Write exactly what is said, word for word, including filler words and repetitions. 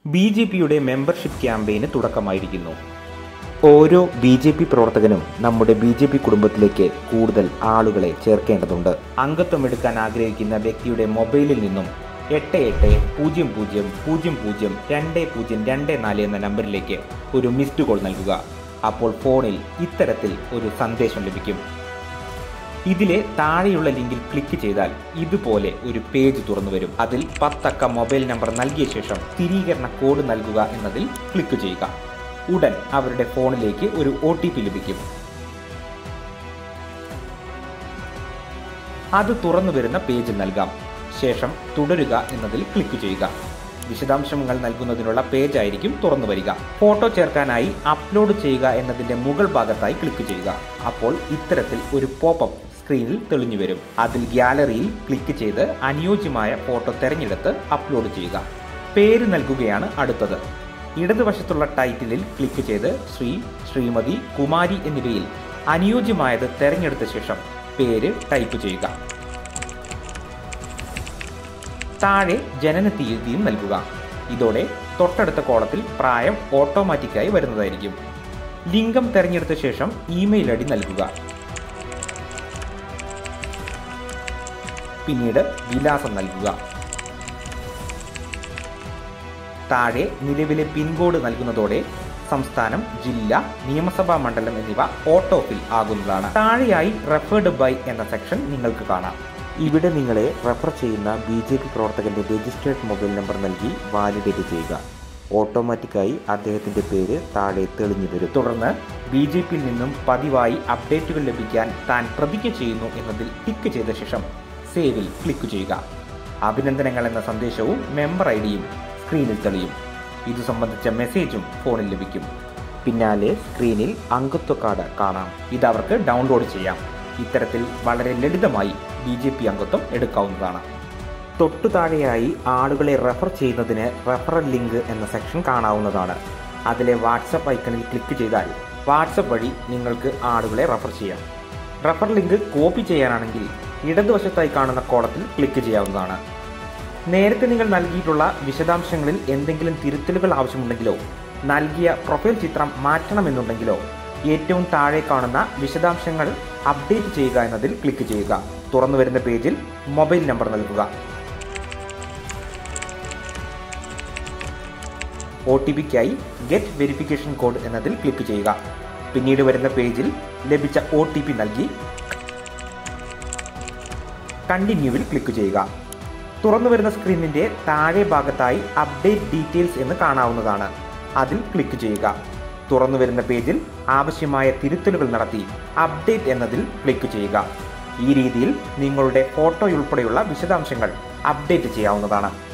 B J പിയുടെ membership ക്യാമ്പയിന് തുടക്കമായിരിക്കുന്നു. ഓരോ ബി ജെ പി പ്രവർത്തകനും നമ്മുടെ ബി ജെ പി കുടുംബത്തിലേക്ക് കൂടുതൽ ആളുകളെ ചേർക്കേണ്ടതുണ്ട്. അംഗത്വം എടുക്കാൻ ആഗ്രഹിക്കുന്ന വ്യക്തിയുടെ മൊബൈലിൽ നിന്നും എട്ട് എട്ട് പൂജ്യം പൂജ്യം പൂജ്യം പൂജ്യം രണ്ട് പൂജ്യം രണ്ട് നാല് എന്ന നമ്പറിലേക്ക് ഒരു മിസ്ഡ് കോൾ നൽകുക. അപ്പോൾ ഫോണിൽ ഇത്തരത്തിൽ ഒരു സന്ദേശം ലഭിക്കും. ഇതിലെ താഴെയുള്ള ലിങ്കിൽ ക്ലിക്ക് ചെയ്താൽ ഇതുപോലെ ഒരു പേജ് തുറന്നു വരും. അതിൽ പത്തക്ക മൊബൈൽ നമ്പർ നൽകിയ ശേഷം സ്ഥിരീകരണ കോഡ് നൽകുക എന്നതിൽ ക്ലിക്ക് ചെയ്യുക. ഉടൻ അവരുടെ ഫോണിലേക്ക് ഒരു ഒ ടി പി ലഭിക്കും. അത് തുറന്നു വരുന്ന പേജിൽ നൽകാം. ശേഷം തുടരുക എന്നതിൽ ക്ലിക്ക് ചെയ്യുക. വിശദാംശങ്ങൾ നൽകുന്നതിനുള്ള പേജ് ആയിരിക്കും തുറന്നു വരിക. ഫോട്ടോ ചേർക്കാനായി അപ്ലോഡ് ചെയ്യുക എന്നതിന്റെ മുകൾ ഭാഗത്തായി ക്ലിക്ക് ചെയ്യുക. അപ്പോൾ ഇത്തരത്തിൽ ഒരു പോപ്പപ്പ് സ്ക്രീനിൽ തെളിഞ്ഞു വരും. അതിൽ ഗ്യാലറിയിൽ ക്ലിക്ക് ചെയ്ത് അനുയോജ്യമായ ഫോട്ടോ തിരഞ്ഞെടുത്ത് അപ്ലോഡ് ചെയ്യുക. പേര് നൽകുകയാണ് അടുത്തത്. ഇടതുവശത്തുള്ള ടൈറ്റിലിൽ ക്ലിക്ക് ചെയ്ത് ശ്രീ, ശ്രീമതി, കുമാരി എന്നിവയിൽ അനുയോജ്യമായത് തിരഞ്ഞെടുത്ത ശേഷം പേര് ടൈപ്പ് ചെയ്യുക. താഴെ ജനന തീയതിയും നൽകുക. ഇതോടെ തൊട്ടടുത്ത കോളത്തിൽ പ്രായം ഓട്ടോമാറ്റിക്കായി വരുന്നതായിരിക്കും. ലിംഗം തിരഞ്ഞെടുത്ത ശേഷം ഇമെയിൽ ഐ ഡി നൽകുക. പിന്നീട് വിലാസം നൽകുക. താഴെ നിലവിലെ പിൻകോഡ് നൽകുന്നതോടെ സംസ്ഥാനം, ജില്ല, നിയമസഭാ മണ്ഡലം എന്നിവ ഓട്ടോ ഫിൽ ആകുന്നതാണ്. താഴെയായി റെഫേർഡ് ബൈ എന്ന സെക്ഷൻ നിങ്ങൾക്ക് കാണാം. ഇവിടെ നിങ്ങളെ റെഫർ ചെയ്യുന്ന ബി ജെ പി പ്രവർത്തകന്റെ രജിസ്റ്റേർഡ് മൊബൈൽ നമ്പർ നൽകി വാലിഡേറ്റ് ചെയ്യുക. ഓട്ടോമാറ്റിക്കായി അദ്ദേഹത്തിന്റെ പേര് താഴെ തെളിഞ്ഞു വരും. തുടർന്ന് ബി ജെ പിയിൽ നിന്നും പതിവായി അപ്ഡേറ്റുകൾ ലഭിക്കാൻ താൻ പ്രതിജ്ഞ ചെയ്യുന്നു എന്നതിൽ ടിക്ക് ചെയ്ത ശേഷം സേവിൽ ക്ലിക്ക് ചെയ്യുക. അഭിനന്ദനങ്ങൾ എന്ന സന്ദേശവും മെമ്പർ ഐ ഡിയും സ്ക്രീനിൽ തെളിയും. ഇതു സംബന്ധിച്ച മെസ്സേജും ഫോണിൽ ലഭിക്കും. പിന്നാലെ സ്ക്രീനിൽ അംഗത്വ കാർഡ് കാണാം. ഇത് അവർക്ക് ഡൗൺലോഡ് ചെയ്യാം. ഇത്തരത്തിൽ വളരെ ലളിതമായി ബി ജെ പി അംഗത്വം എടുക്കാവുന്നതാണ്. തൊട്ടു താഴെയായി ആളുകളെ റെഫർ ചെയ്യുന്നതിന് റെഫറൽ ലിങ്ക് എന്ന സെക്ഷൻ കാണാവുന്നതാണ്. അതിലെ വാട്സപ്പ് ഐക്കണിൽ ക്ലിക്ക് ചെയ്താൽ വാട്സപ്പ് വഴി നിങ്ങൾക്ക് ആളുകളെ റെഫർ ചെയ്യാം. റെഫർ ലിങ്ക് കോപ്പി ചെയ്യാനാണെങ്കിൽ ഇടതുവശത്തായി കാണുന്ന കോളത്തിൽ ക്ലിക്ക് ചെയ്യാവുന്നതാണ്. നേരത്തെ നിങ്ങൾ നൽകിയിട്ടുള്ള വിശദാംശങ്ങളിൽ എന്തെങ്കിലും തിരുത്തലുകൾ ആവശ്യമുണ്ടെങ്കിലോ നൽകിയ പ്രൊഫൈൽ ചിത്രം മാറ്റണമെന്നുണ്ടെങ്കിലോ ഏറ്റവും താഴെ കാണുന്ന വിശദാംശങ്ങൾ അപ്ഡേറ്റ് ചെയ്യുക എന്നതിൽ ക്ലിക്ക് ചെയ്യുക. തുറന്നു വരുന്ന പേജിൽ മൊബൈൽ നമ്പർ നൽകുക. ഒ ടി പിക്കായി ഗെറ്റ് വെരിഫിക്കേഷൻ കോഡ് എന്നതിൽ ക്ലിക്ക് ചെയ്യുക. പിന്നീട് വരുന്ന പേജിൽ ലഭിച്ച ഒ ടി പി നൽകി കണ്ടിന്യൂവിൽ ക്ലിക്ക് ചെയ്യുക. തുറന്നു വരുന്ന സ്ക്രീനിന്റെ താഴെ ഭാഗത്തായി അപ്ഡേറ്റ് ഡീറ്റെയിൽസ് എന്ന് കാണാവുന്നതാണ്. അതിൽ ക്ലിക്ക് ചെയ്യുക. തുറന്നു വരുന്ന പേജിൽ ആവശ്യമായ തിരുത്തലുകൾ നടത്തി അപ്ഡേറ്റ് എന്നതിൽ ക്ലിക്ക് ചെയ്യുക. ഈ രീതിയിൽ നിങ്ങളുടെ ഫോട്ടോയുൾപ്പെടെയുള്ള വിശദാംശങ്ങൾ അപ്ഡേറ്റ് ചെയ്യാവുന്നതാണ്.